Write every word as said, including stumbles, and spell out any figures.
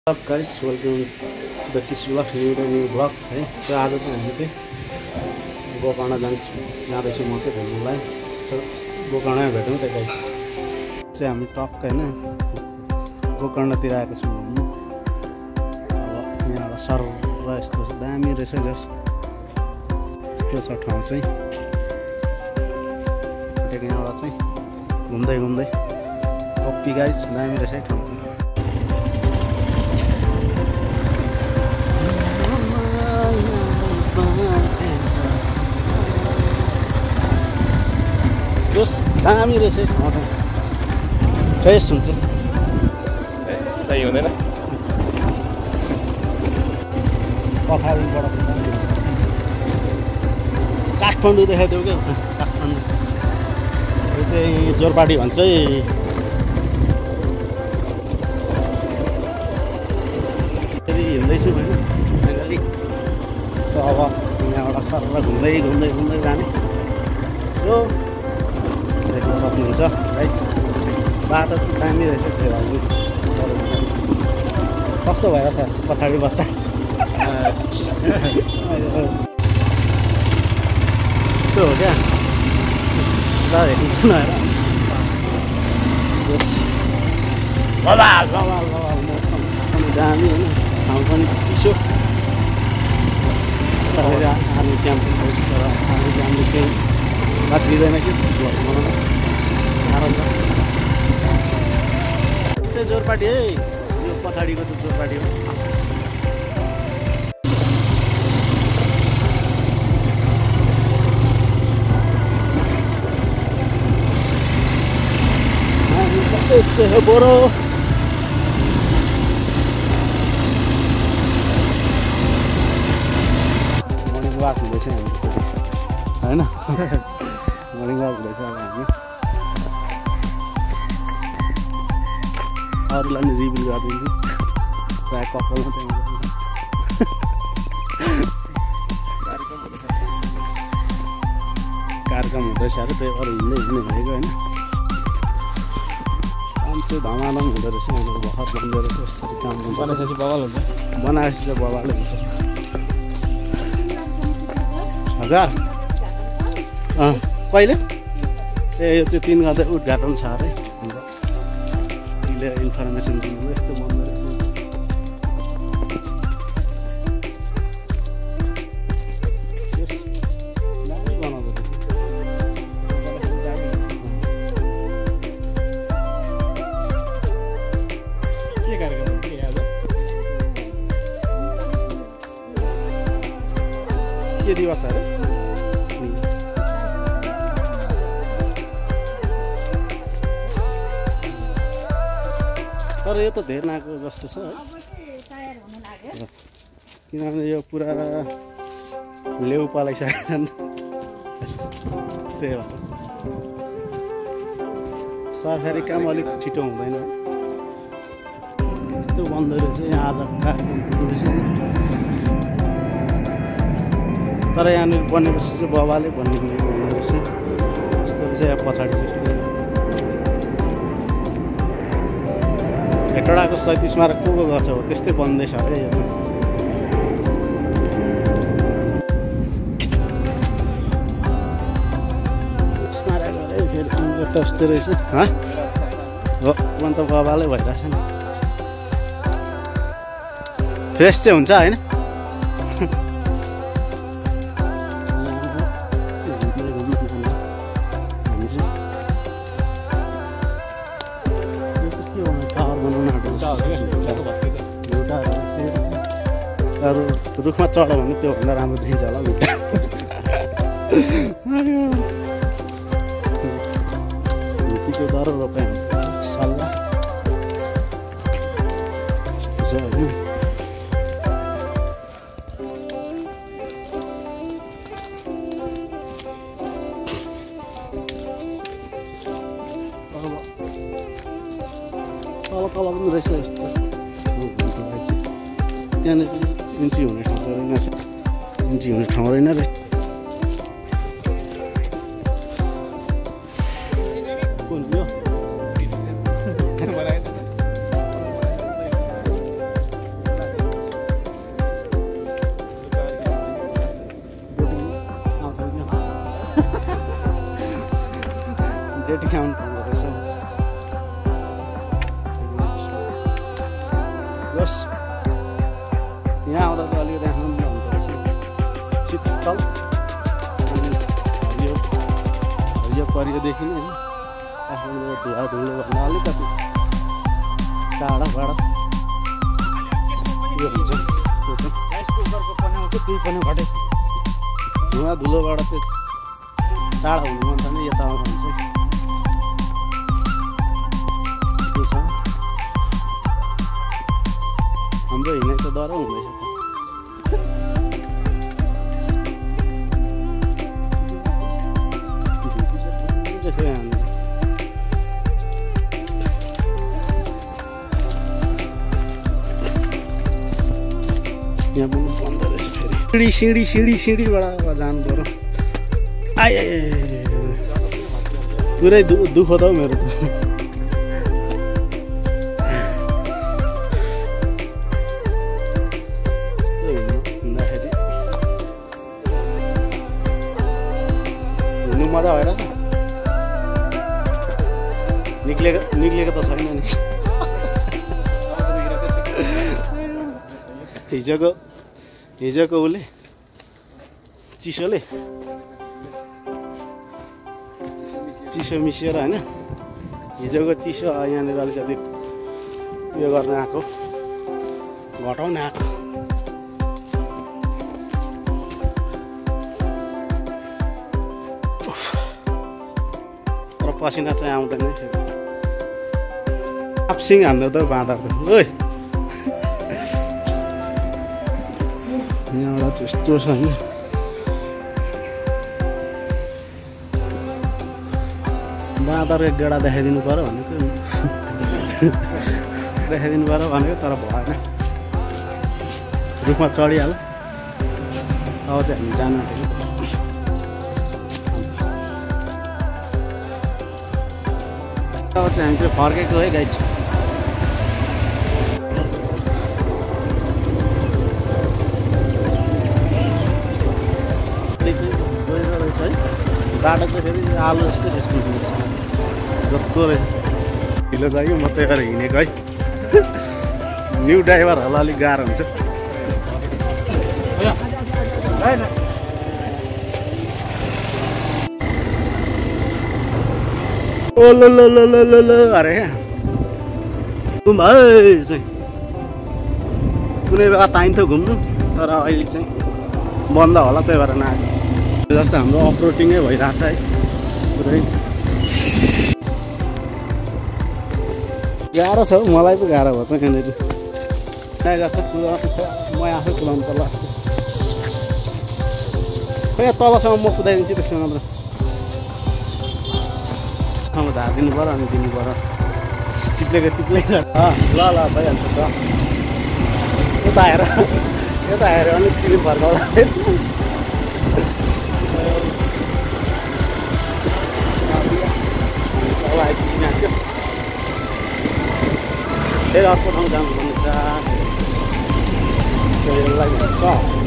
Up guys, welcome to the Kisula new vlog है so आज चाहिँ हामी चाहिँ गोकर्ण जान्छौँ जाँदैछु म चाहिँ घुम्नलाई सो गोकर्णमा भेटौँ त गाइस चाहिँ हामी टक्क हैन गोकर्णतिर आएको छौँ घुम्नु अब यहाँ सर र यस्तो दामी रहेछ जस यस्तो छ ठाउँ चाहिँ यहाँबाट चाहिँ घुम्दै घुम्दै कपी गाइस दामी रहेछ ठाउँ चाहिँ जस दामी रहेछ ठाउँ चाहिँ फ्रेस हुन्छ सही हुँदैन पथारीबाट काठमाडौँ देखाइदेऊ क्या काठमाडौँ यो चाहिँ जोरपाटी भन्छ है फेरि हिँड्दैछु होइन फाइनली अब यहाँबाट सर घुम्दै घुम्दै घुम्दै जाने सो देख्न सक्नुहुन्छ राइट बाटो चाहिँ दामी रहेछ त्यो हजुर कस्तो भइरहेछ पछाडि बस्दा यस्तो हो क्या ल हेर्नु न हेर बबाल बबाल बबाल मौसम पनि दामी होइन ठाउँ पनि चिसो आर्मी क्याम्प तर आर्मी क्याम्पले केही बात दिँदैन कि मलाई साह्रो छ चाहिँ जोरपाटी है यो पछाडिको त जोरपाटी हो यस्तो हो बोरो मर्निङ वाक हुँदैछ हामी होइन मर्निङ वाक हुँदैछ अब हामी अरूलाई नि रिभ्यू गरिदिन्छु प्रायः कपाल मात्रै कार्यक्रम हुँदैछ अरे त्यही भएर हिँड्दै हिँड्दै भएको होइन काम चाहिँ धमाधम हुँदो रहेछ उनीहरू भर्खर बन्दो रहेछ यस्तो काम बनाएपछि बवाल हुन्छ बनाएपछि चाहिँ बबालै हुन्छ हजार अँ कहिले ए यो चाहिँ तिन गते उद्घाटन छ अरे हाम्रो अहिले इन्फर्मेसन दिनु यस्तो बन्दो रहेछ दामी बनाउँदो के कार्यक्रम के आज के दिवस अरे तर यो त धेर नआएको जस्तो छ है किनभने यो पुरा लेउ पलाइसकेको छ नि त्यही भएर सरकारी काम अलिक छिटो हुँदैन यस्तो बन्द रहेछ यहाँ आज कार्यक्रम रहेछ तर यहाँनिर बनेपछि चाहिँ बाबाले भन्ने हुने रहेछ यस्तो चाहिँ पछाडि चाहिँ यस्तो हेटौडाको शहीद स्मारक को को गर्छ हो त्यस्तै बन्दैछ अरे यो चाहिँ स्मारक अरे फेरि यता यस्तो रहेछ हँ हो अन्त बाबाले भइरहेछ नि फ्रेस चाहिँ हुन्छ होइन अरू रुखमा चढ्यो भने त्योभन्दा राम्रो देखिन्छ होला भित्र पछि डर रोपाइ सल्लाह यस्तो छ होइन तल तल पनि रहेछ यस्तो त्यहाँनिर इन्ट्री हुने ठाउँ रहेन इन्ट्री हुने ठाउँ रहेन रहेछ कुन यो पनि आउनु पाउँदो रहेछ बस यहाँ आउँदा चाहिँ अलिकति आनन्द हुँदो रहेछ शीतल अनि हरियो हरियो परियोदेखि नै आफ्नो धुवा धुलोभन्दा अलिकति टाढाबाट यो हुन्छ त्यो चाहिँ राइस कुकरको पन्याउँछ दुई पन्या घटे धुवा धुलोबाट चाहिँ टाढा हुनु मन छ भने यता आउँदा हुन्छ त्यो छ हाम्रो हिँडाइ त डर हुँदैछ यहाँ पनि बन्द रहेछ फेरि सिँढी सिँढी सिँढीबाट जानु पर्यो आइ पुरै दु दुःख त हौ मेरो त हिँड्दाखेरि हिँड्नु मजा भइरहेछ निक्लेको निक्लेको त छैन नि हिजोको हिजोको उसले चिसोले चिसो मिसिएर होइन हिजोको चिसो यहाँनिर अलिकति उयो गर्न आएको घटाउन आएको तर पसिना चाहिँ आउँदैन सापसिङ हान्नु त बाँदर त ओइ यहाँबाट चाहिँ यस्तो छ होइन बाँदर एक गेडा देखाइदिनु पऱ्यो भनेको देखाइदिनु पऱ्यो भनेको तर भएन रुखमा चढिहाल्यो अब चाहिँ हामी जानु आँटेको अब चाहिँ हामी चाहिँ फर्केको है गाइज बाटो चाहिँ फेरि आलु जस्तै निस्किँदो रहेछ जस्तो रहेछ ढिलो जाग्यो म त्यही भएर हिँडेको है न्यू ड्राइभरहरूलाई अलिक गाह्रो हुन्छ ओ ल ल ल ल ल ल अरे घुम है चाहिँ कुनै बेला ताइन्थ्यो घुम्नु तर अहिले चाहिँ बन्द होला त्यही भएर नआएको जस्तो हाम्रो अफरोडिङै भइरहेछ है पुरै गाह्रो छ हौ मलाई पो गाह्रो भयो त यहाँनिर त्यहाँ गर्छ कुदाउनु म आफै कुदाउनु पर्ला जस्तो खोइ तलसम्म म कुदाइदिन्छु त्यसमा मात्र ठाउँमा झारिदिनु पऱ्यो अनि दिनु पऱ्यो चिप्लेको चिप्लेको ल ल भइहाल्छ त यता आएर यता आएर अलिक चिनी फर्काउँदा फेरि अर्को ठाउँ जानुपर्ने छ